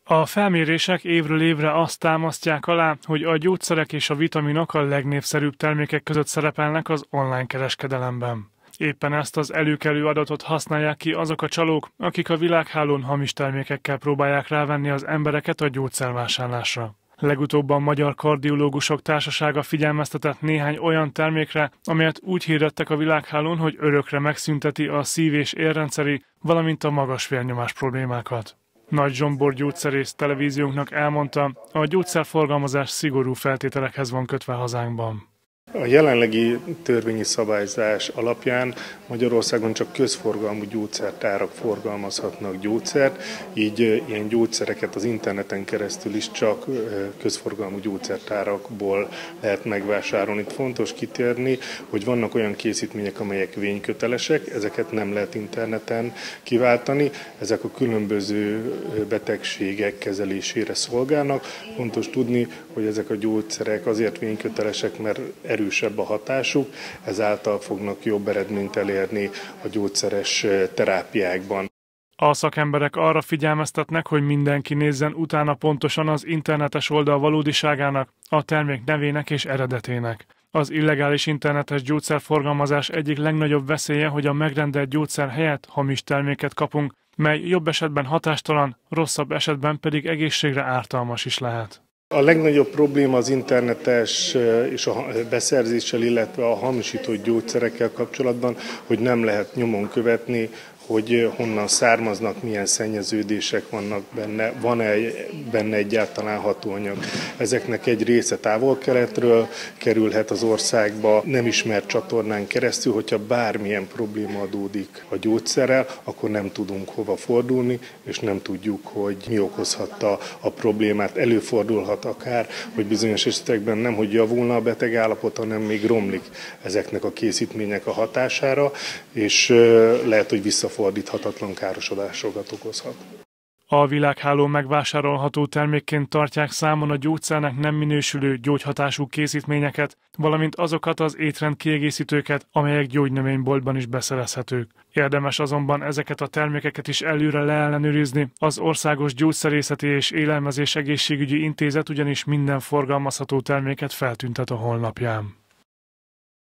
A felmérések évről évre azt támasztják alá, hogy a gyógyszerek és a vitaminok a legnépszerűbb termékek között szerepelnek az online kereskedelemben. Éppen ezt az előkelő adatot használják ki azok a csalók, akik a világhálón hamis termékekkel próbálják rávenni az embereket a gyógyszervásárlásra. Legutóbb a Magyar Kardiológusok Társasága figyelmeztetett néhány olyan termékre, amelyet úgy hirdettek a világhálón, hogy örökre megszünteti a szív- és érrendszeri, valamint a magas vérnyomás problémákat. Nagy Zsombor gyógyszerész televíziónknak elmondta, a gyógyszerforgalmazás szigorú feltételekhez van kötve hazánkban. A jelenlegi törvényi szabályzás alapján Magyarországon csak közforgalmú gyógyszertárak forgalmazhatnak gyógyszert, így ilyen gyógyszereket az interneten keresztül is csak közforgalmú gyógyszertárakból lehet megvásárolni. Itt fontos kitérni, hogy vannak olyan készítmények, amelyek vénykötelesek, ezeket nem lehet interneten kiváltani, ezek a különböző betegségek kezelésére szolgálnak. Fontos tudni, hogy ezek a gyógyszerek azért vénykötelesek, mert erősebb a hatásuk, ezáltal fognak jobb eredményt elérni a gyógyszeres terápiákban. A szakemberek arra figyelmeztetnek, hogy mindenki nézzen utána pontosan az internetes oldal valódiságának, a termék nevének és eredetének. Az illegális internetes gyógyszerforgalmazás egyik legnagyobb veszélye, hogy a megrendelt gyógyszer helyett hamis terméket kapunk, mely jobb esetben hatástalan, rosszabb esetben pedig egészségre ártalmas is lehet. A legnagyobb probléma az internetes és a beszerzéssel, illetve a hamisított gyógyszerekkel kapcsolatban, hogy nem lehet nyomon követni, hogy honnan származnak, milyen szennyeződések vannak benne, van-e benne egyáltalán hatóanyag. Ezeknek egy része távol-keletről kerülhet az országba, nem ismert csatornán keresztül, hogyha bármilyen probléma adódik a gyógyszerrel, akkor nem tudunk hova fordulni, és nem tudjuk, hogy mi okozhatta a problémát. Előfordulhat akár, hogy bizonyos esetekben nem, hogy javulna a beteg állapot, hanem még romlik ezeknek a készítmények a hatására, és lehet, hogy visszafordíthatatlan károsodásokat okozhat. A világhálón megvásárolható termékként tartják számon a gyógyszernek nem minősülő gyógyhatású készítményeket, valamint azokat az étrendkiegészítőket, amelyek gyógynövényboltban is beszerezhetők. Érdemes azonban ezeket a termékeket is előre leellenőrizni, az Országos Gyógyszerészeti és Élelmezés Egészségügyi Intézet ugyanis minden forgalmazható terméket feltüntet a honlapján.